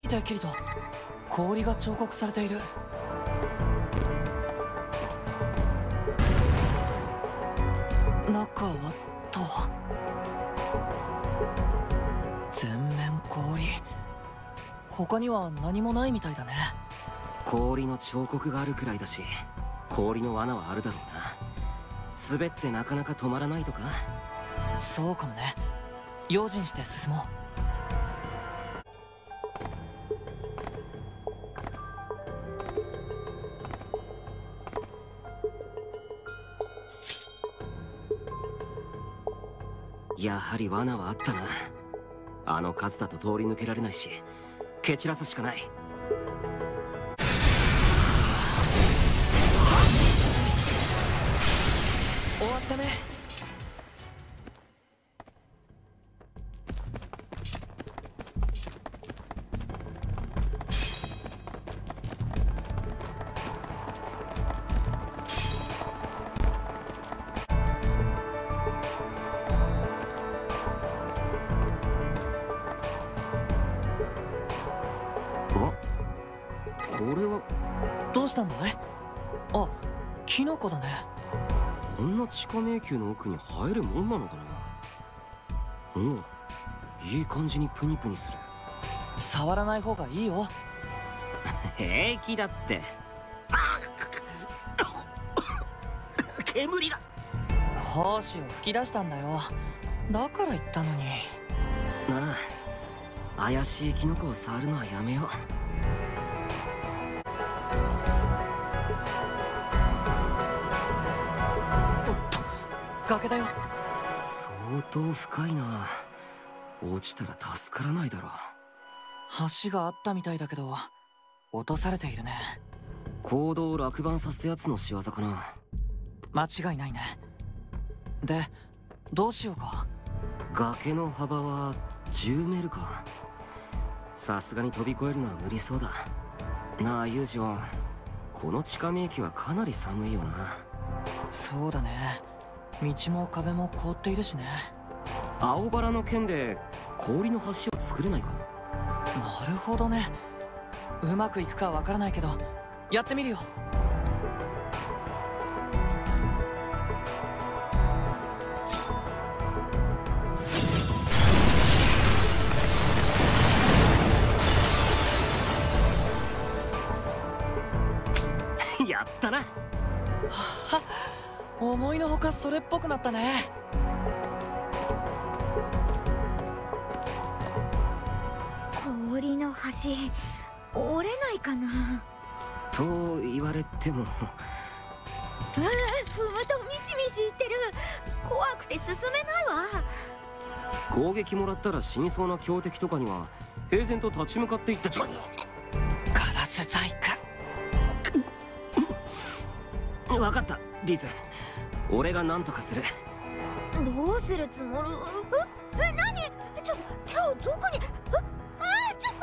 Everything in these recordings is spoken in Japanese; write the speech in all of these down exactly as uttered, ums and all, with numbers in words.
見てキリト、氷が彫刻されている。中はと全面氷。他には何もないみたいだね。 氷の彫刻があるくらいだし、氷の罠はあるだろうな。滑ってなかなか止まらないとか。 そうかもね。用心して進もう。 やはり罠はあったな。あの数だと通り抜けられないし、蹴散らすしかない。 終わったね。 これはどうしたんだい？あ、キノコだね。 こんな地下迷宮の奥に入るもんなのかな。うん、いい感じにプニプニする。 触らない方がいいよ。 平気だって。あ煙が。 胞子を吹き出したんだよ。だから言ったのに。 なあ、怪しいキノコを触るのはやめよう。 崖だよ。 相当深いな。落ちたら助からないだろう。 橋があったみたいだけど落とされているね。 行動を落盤させたやつの仕業かな。 間違いないね。で、どうしようか。 崖の幅はじゅうメールか。さすがに飛び越えるのは無理そうだなあ。ユージはこの地下迷宮はかなり寒いよな。 そうだね。道も壁も凍っているしね。 青バラの剣で氷の橋を作れないか。 なるほどね。うまくいくかわからないけどやってみるよ。 やったな。 はっ、思いのほかそれっぽくなったね。 氷の橋折れないかなと言われても。 えー、踏むとミシミシいってる。怖くて進めないわ。 攻撃もらったら死にそうな強敵とかには平然と立ち向かっていったちょ。 ガラス細工。 分かったリズ、俺が何とかする。 どうするつもり？え、え、何？ちょ、手をどこに？ああ、ちょ、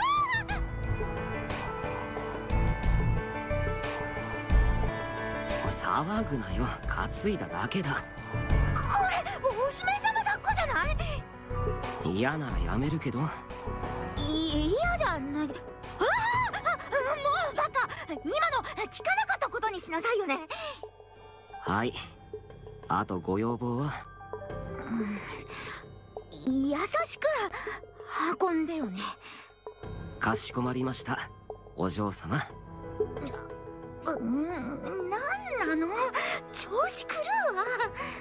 あ騒ぐなよ、担いだだけだ。 これお姫様抱っこじゃない？ 嫌ならやめるけど。 い嫌じゃない。ああ、もうバカ。今の聞かなかったことにしなさいよね。 はい、あとご要望は？ うん、優しく運んでよね。 かしこまりました、お嬢様。 うん、なんなの？調子狂うわ。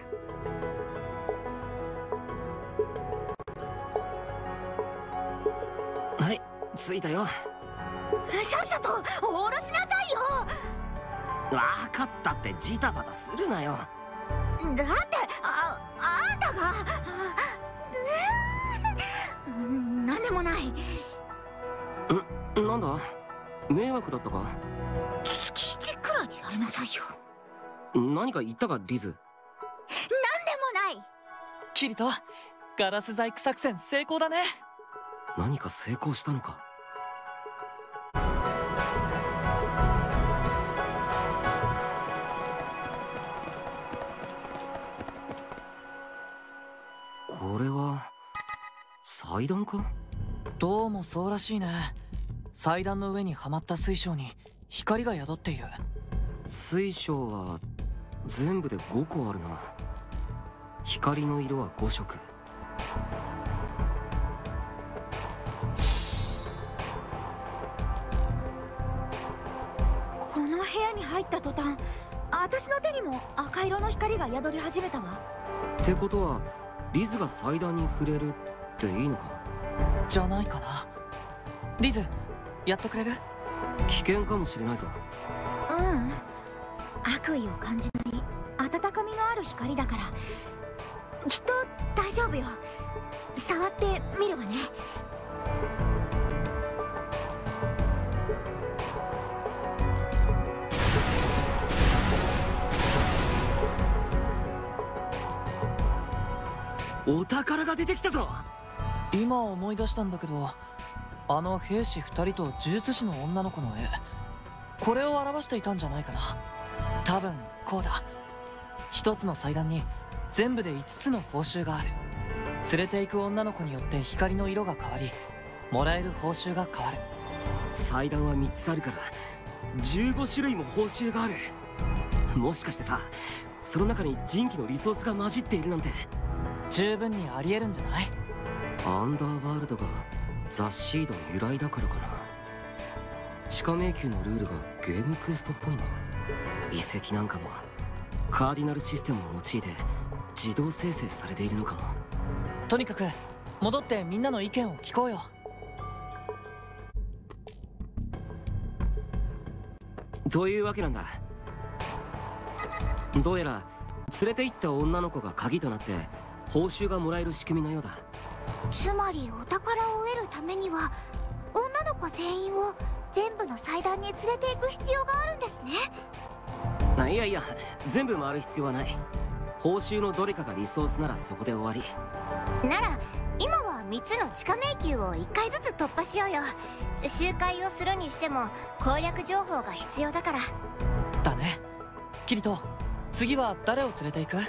はい、着いたよ。 さっさと下ろしなさいよ。 わかったってジタバタするなよ。 だってああんたがうーん、なんでもない。 ん、なんだ、迷惑だったか？ 月一くらいにやりなさいよ。 何か言ったかリズ？ なんでもない。 キリト、ガラス細工作戦成功だね。 何か成功したのか？これは祭壇か？ どうもそうらしいね。 祭壇の上にはまった水晶に光が宿っている。 水晶は全部でごこあるな。光の色はごしょく。 この部屋に入った途端、私の手にも赤色の光が宿り始めたわ。 ってことはリズが祭壇に触れるっていいのか？ じゃないかな。リズ、やってくれる？ 危険かもしれないぞ。 うん、悪意を感じない温かみのある光だから、きっと大丈夫よ。触ってみるわね。 お宝が出てきたぞ。 今思い出したんだけど、あの兵士ふたりと呪術師の女の子の絵、これを表していたんじゃないかな。多分こうだ。一つの祭壇に全部でいつつの報酬がある。連れて行く女の子によって光の色が変わり、もらえる報酬が変わる。 祭壇はみっつあるからじゅうごしゅるいも報酬がある。もしかしてさ、その中に人気のリソースが混じっているなんて。 十分にありえるんじゃない？ アンダーワールドがザ・シード由来だからかな。地下迷宮のルールがゲームクエストっぽいな。遺跡なんかもカーディナルシステムを用いて自動生成されているのかも。 とにかく戻ってみんなの意見を聞こうよ。 というわけなんだ。どうやら連れて行った女の子が鍵となって報酬がもらえる仕組みのようだ。 つまりお宝を得るためには女の子全員を全部の祭壇に連れて行く必要があるんですね。 あ、いやいや、全部回る必要はない。報酬のどれかがリソースならそこで終わり。 なら今はみっつの地下迷宮をいっかいずつ突破しようよ。周回をするにしても攻略情報が必要だから。 だね。キリト、次は誰を連れて行く？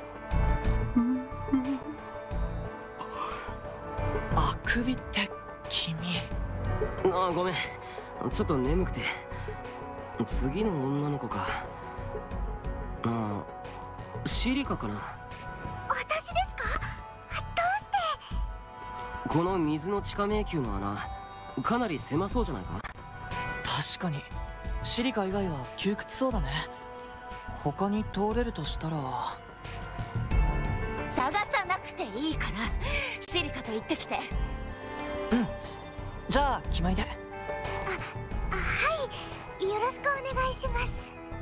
あくびって君。 ああ、ごめん、ちょっと眠くて。次の女の子か。ああ、シリカかな。 私ですか？どうして？ この水の地下迷宮の穴、かなり狭そうじゃないか？ 確かにシリカ以外は窮屈そうだね。他に通れるとしたら。 探さなくていいからシリカと言ってきて。 うん、じゃあ決まりで。 あ、あ、はい、よろしくお願いします。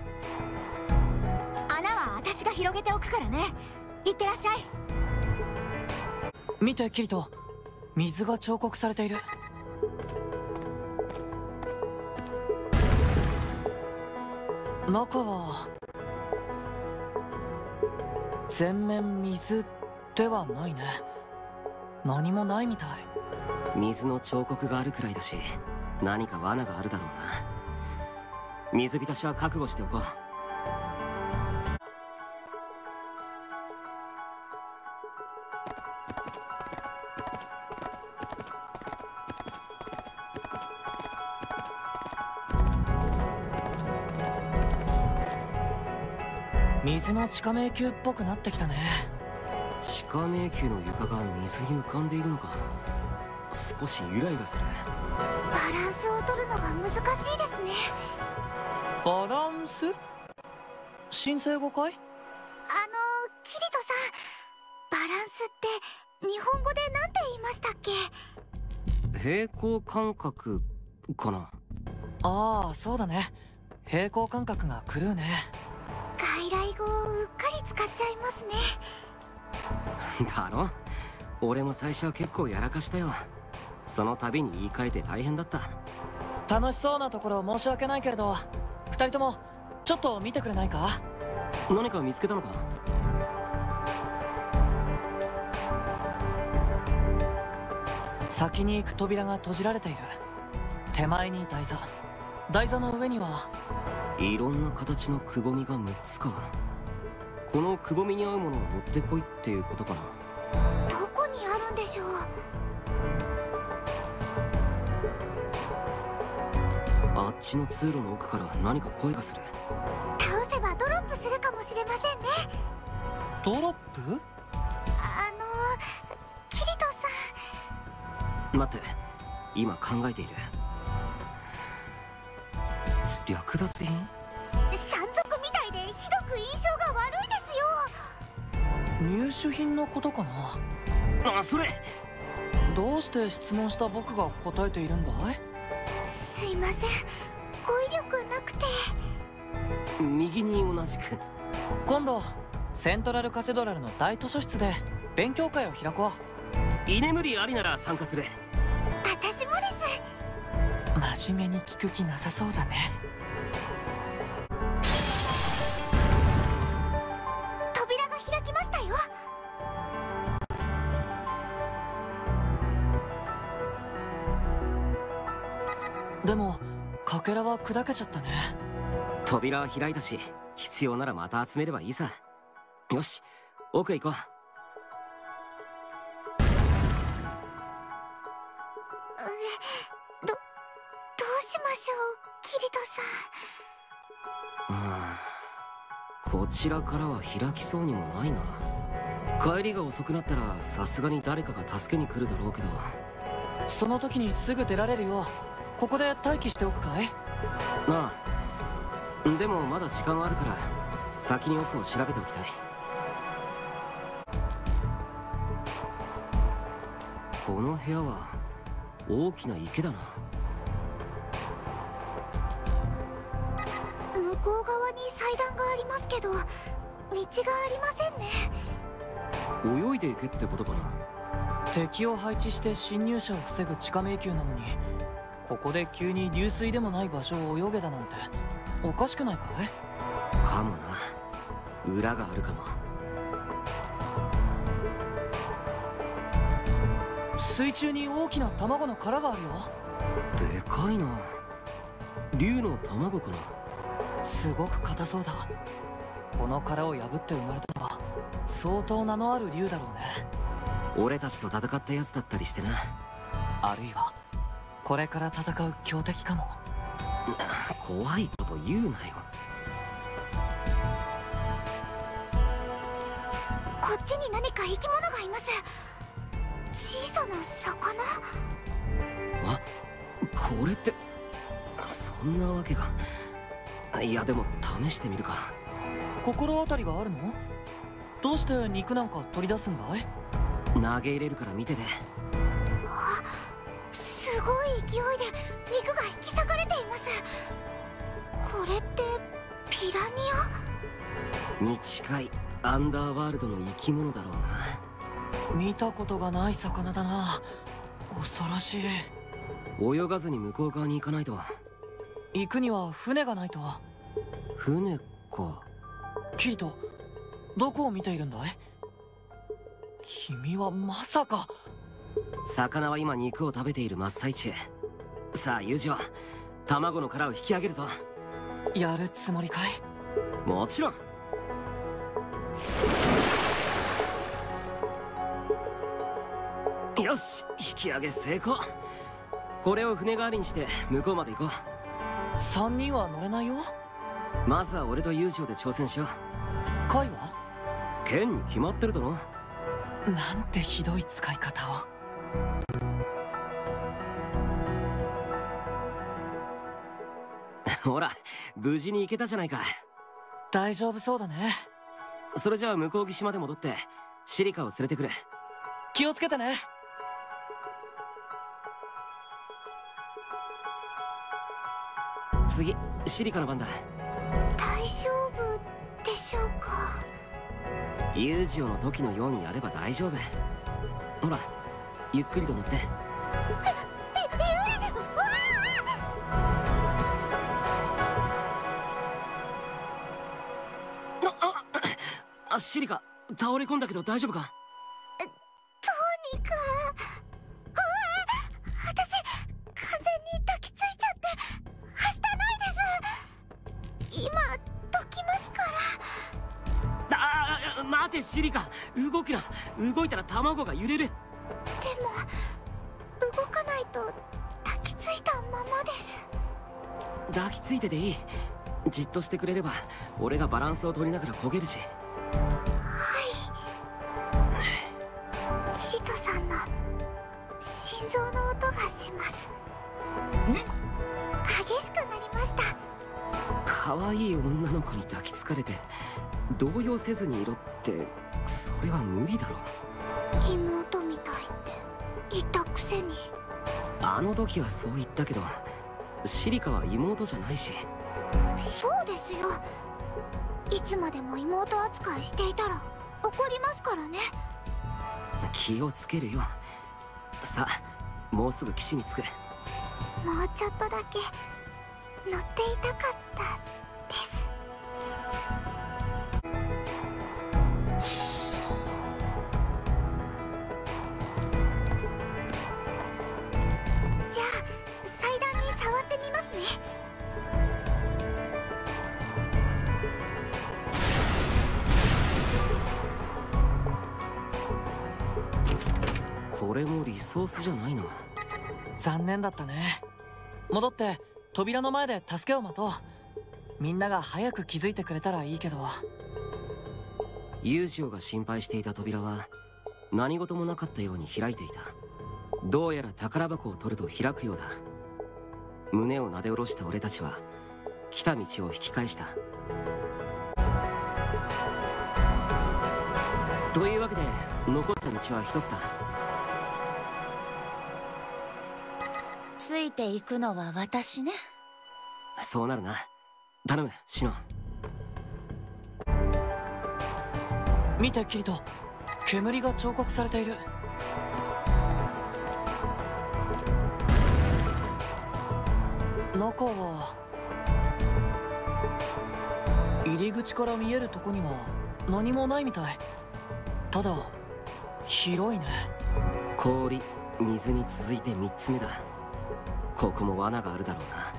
穴は私が広げておくからね。いってらっしゃい。 見てキリト、水が彫刻されている。中は全面水ではないね。何もないみたい。 水の彫刻があるくらいだし、何か罠があるだろうな。水浸しは覚悟しておこう。 水の地下迷宮っぽくなってきたね。 地下迷宮の床が水に浮かんでいるのか。少しユラユラする。 バランスを取るのが難しいですね。 バランス？新生語かい？ あの、キリトさん、バランスって日本語で何て言いましたっけ？ 平行感覚かな。 ああ、そうだね。平行感覚が狂うね。 外来語をうっかり使っちゃいますね。 だろ？俺も最初は結構やらかしたよ。その度に言い換えて大変だった。 楽しそうなところ申し訳ないけれど、二人ともちょっと見てくれないか？ 何か見つけたのか？ 先に行く扉が閉じられている。手前に台座、台座の上にはいろんな形のくぼみがむっつか。このくぼみに合うものを持ってこいっていうことかな。 どこにあるんでしょう。 あっちの通路の奥から何か声がする。 倒せばドロップするかもしれませんね。 ドロップ？ あのキリトさん。 待って、今考えている。略奪品？ 山賊みたいでひどく印象が悪いですよ。 入手品のことかな。 あ、それ。 どうして質問した僕が答えているんだい？ すいません、語彙力なくて。 右に同じく。 今度セントラルカセドラルの大図書室で勉強会を開こう。居眠りありなら参加する。 私もです。 真面目に聞く気なさそうだね。 扉が開きましたよ。 でもかけらは砕けちゃったね。 扉は開いたし、必要ならまた集めればいいさ。よし、奥へ行こう。 ど、どうしましょう、キリトさん。 ああ、こちらからは開きそうにもないな。帰りが遅くなったらさすがに誰かが助けに来るだろうけど。 その時にすぐ出られるようここで待機しておくかい？ ああ、でもまだ時間はあるから先に奥を調べておきたい。この部屋は大きな池だな。 向こう側に祭壇がありますけど道がありませんね。 泳いでいけってことかな。 敵を配置して侵入者を防ぐ地下迷宮なのに、ここで急に流水でもない場所を泳げだなんておかしくないかい？ かもな。裏があるかも。 水中に大きな卵の殻があるよ。 でかいな。竜の卵かな。 すごく硬そうだ。この殻を破って生まれたのは相当名のある竜だろうね。 俺たちと戦ったやつだったりしてな。 あるいはこれから戦う強敵かも。 怖いこと言うなよ。 こっちに何か生き物がいます。小さな魚。 あ、これってそんなわけが。いやでも試してみるか。 心当たりがあるの？どうして肉なんか取り出すんだい？ 投げ入れるから見てて。 あ、すごい勢いで肉が引き裂かれています。これってピラニアに近いアンダーワールドの生き物だろうな。見たことがない魚だな。恐ろしい。 泳がずに向こう側に行かないと。 行くには船がないと。 船か。 キリト、どこを見ているんだい？君はまさか。 魚は今肉を食べている真っ最中。さあユージは卵の殻を引き上げるぞ。 やるつもりかい？ もちろん。よし、引き上げ成功。これを船代わりにして向こうまで行こう。 さんにんは乗れないよ。 まずは俺と友情で挑戦しよう。 カイは？ 剣に決まってるだろ。 なんてひどい使い方を。 ほら、無事に行けたじゃないか。 大丈夫そうだね。 それじゃあ向こう岸まで戻ってシリカを連れてくれ。 気をつけてね。 次、シリカの番だ。 大丈夫でしょうか？ ユージオの時のようにやれば大丈夫。ほら、ゆっくりと乗って。あ、シリカ、倒れ込んだけど大丈夫か？ どうにか。うわ、私完全に抱きついちゃってはしたないです。今どきますから。 ああ、待てシリカ、動くな。動いたら卵が揺れる。 でも動かないと抱きついたままです。 抱きついてていい。じっとしてくれれば俺がバランスを取りながら焦げるし。 キリトさんの心臓の音がします。激しくなりました。 可愛い女の子に抱きつかれて動揺せずにいろって、それは無理だろ。 妹みたいって言ったくせに。 あの時はそう言ったけど、シリカは妹じゃないし。 そうですよ。いつまでも妹扱いしていたら怒りますからね。 気をつけるよ。さあ、もうすぐ岸に着く。 もうちょっとだけ乗っていたかったです。じゃあ祭壇に触ってみますね。 これもリソースじゃないな。 残念だったね。戻って扉の前で助けを待とう。みんなが早く気づいてくれたらいいけど。 ユージオが心配していた扉は何事もなかったように開いていた。どうやら宝箱を取ると開くようだ。胸をなで下ろした俺たちは来た道を引き返した。というわけで残った道は一つだ。 ついていくのは私ね。 そうなるな。頼む、シノン。 見てキリト、煙が彫刻されている。中は入り口から見えるとこには何もないみたい。ただ広いね。 氷、水に続いてみっつめだ。ここも罠があるだろうな。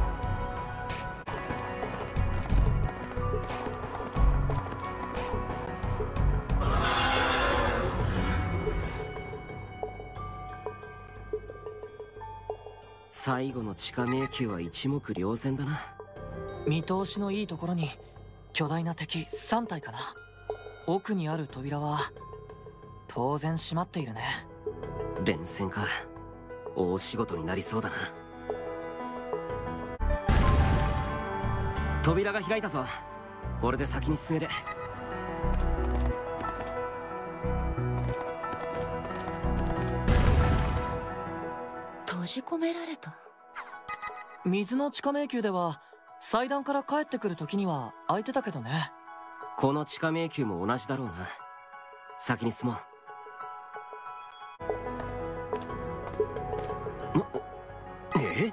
最後の地下迷宮は一目瞭然だな。 見通しのいいところに巨大な敵さん体かな。奥にある扉は当然閉まっているね。 連戦か。大仕事になりそうだな。扉が開いたぞ。これで先に進める。 閉じ込められた。 水の地下迷宮では祭壇から帰ってくる時には開いてたけどね。 この地下迷宮も同じだろうな。先に進もう。え？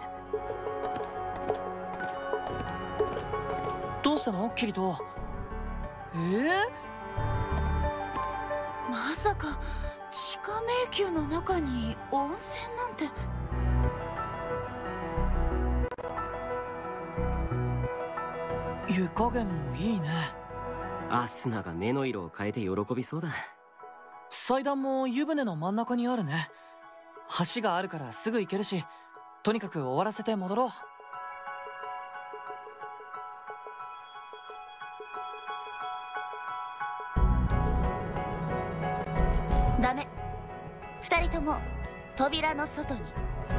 どうしたのキリト？えー、 まさか地下迷宮の中に温泉なんて。 湯加減もいいね。 アスナが目の色を変えて喜びそうだ。 祭壇も湯船の真ん中にあるね。橋があるからすぐ行けるし、とにかく終わらせて戻ろう。 ダメ。二人とも扉の外に。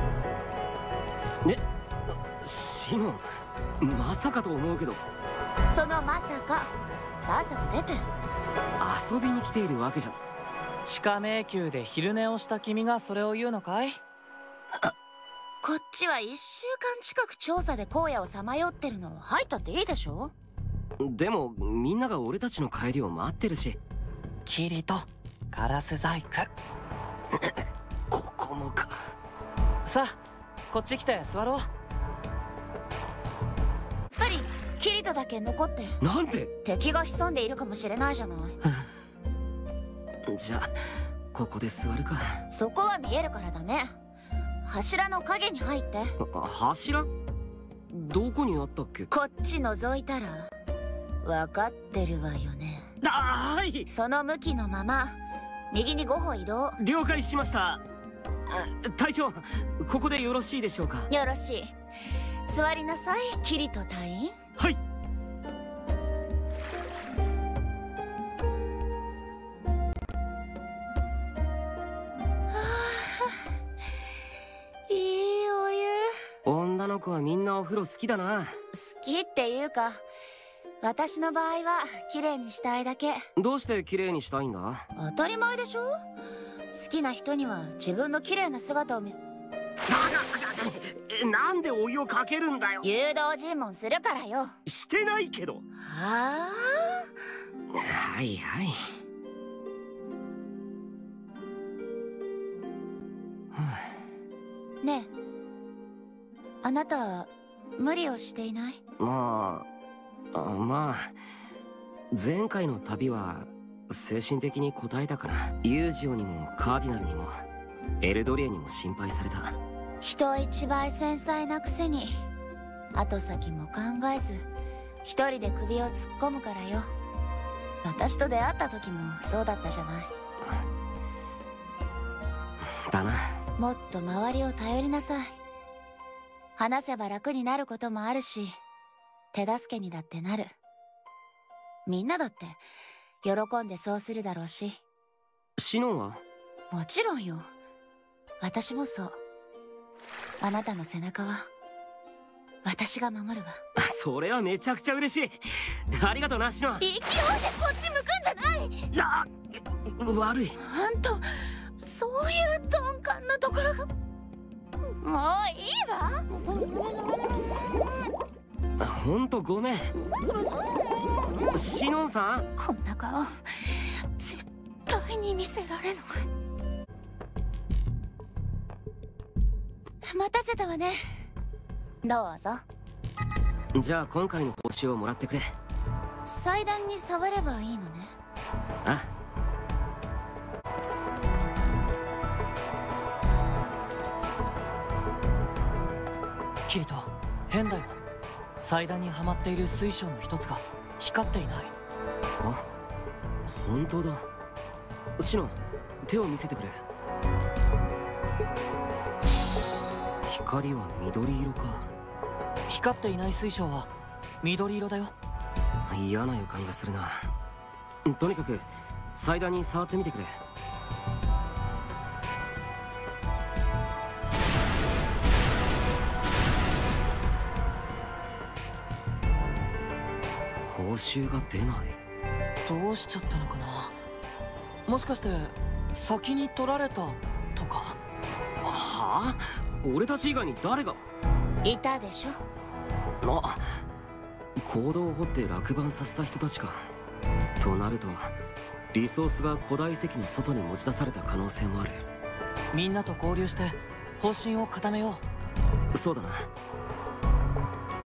ね、シノン、まさかと思うけど。 そのまさか、さっさと出て。 遊びに来ているわけじゃ。 地下迷宮で昼寝をした君がそれを言うのかい？ こっちは一週間近く調査で荒野をさまよってるの。入ったっていいでしょ。 でもみんなが俺たちの帰りを待ってるし。 キリト、ガラス細工。 ここもか。 さあ、こっち来て座ろう。 やっぱりキリトだけ残って。 なんで？ 敵が潜んでいるかもしれないじゃない。 じゃあここで座るか。 そこは見えるからダメ。柱の影に入って。 柱？どこにあったっけ？ こっち覗いたら分かってるわよね。 はい。 その向きのまま右にご歩移動。 了解しました。隊長、ここでよろしいでしょうか？ よろしい。 座りなさい、キリト隊員。 はい。 いいお湯。 女の子はみんなお風呂好きだな。 好きっていうか、私の場合は綺麗にしたいだけ。 どうして綺麗にしたいんだ？ 当たり前でしょ。好きな人には自分の綺麗な姿を見せ。 なんでお湯をかけるんだよ。 誘導尋問するからよ。 してないけど。 はあ。 はいはい。 ねえ、あなた無理をしていない？ まあ、あまあ前回の旅は精神的に応えたから、ユージオにもカーディナルにもエルドリエにも心配された。 人一倍繊細なくせに後先も考えず一人で首を突っ込むからよ。私と出会った時もそうだったじゃない。 だな。 もっと周りを頼りなさい。話せば楽になることもあるし、手助けにだってなる。みんなだって喜んでそうするだろうし。 シノンは？ もちろんよ。私もそう。あなたの背中は私が守るわ。 それはめちゃくちゃ嬉しい。ありがとうな、シノン。 勢いでこっち向くんじゃない。 あ、悪い。 あんたそういう鈍感なところが。もういいわ。 ほんとごめん。シノンさん、 こんな顔絶対に見せられない。待たせたわね。どうぞ。 じゃあ今回の報酬をもらってくれ。 祭壇に触ればいいのね。 あ、 キリト、変だよ。祭壇にはまっている水晶の一つが光っていない。 あ、本当だ。シノン、手を見せてくれ。光は緑色か。 光っていない水晶は緑色だよ。 嫌な予感がするな。とにかく祭壇に触ってみてくれ。報酬が出ない。 どうしちゃったのかな。もしかして先に取られたとか。 はあ？俺たち以外に誰が？ いたでしょ。 あ、坑道を掘って落盤させた人たちか。となるとリソースが古代遺跡の外に持ち出された可能性もある。 みんなと交流して方針を固めよう。 そうだな。